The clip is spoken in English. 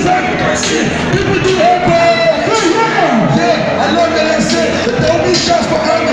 People do hate. Yeah, I love that I said, but don't be shots for